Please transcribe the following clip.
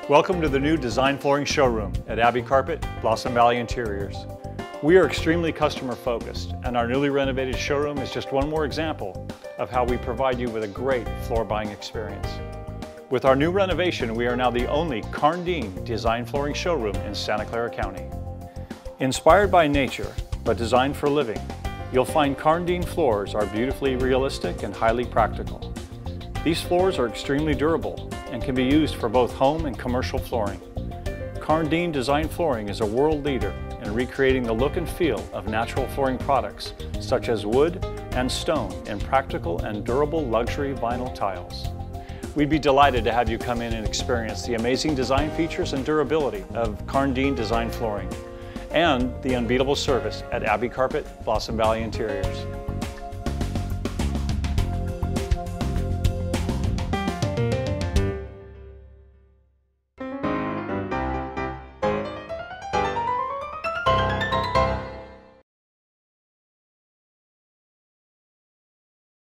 Welcome to the new Design Flooring showroom at Abbey Carpet, Blossom Valley Interiors. We are extremely customer focused, and our newly renovated showroom is just one more example of how we provide you with a great floor buying experience. With our new renovation, we are now the only Karndean Design Flooring showroom in Santa Clara County. Inspired by nature, but designed for living, you'll find Karndean floors are beautifully realistic and highly practical. These floors are extremely durable and can be used for both home and commercial flooring. Karndean Design Flooring is a world leader in recreating the look and feel of natural flooring products such as wood and stone in practical and durable luxury vinyl tiles. We'd be delighted to have you come in and experience the amazing design features and durability of Karndean Design Flooring and the unbeatable service at Abbey Carpet, Blossom Valley Interiors.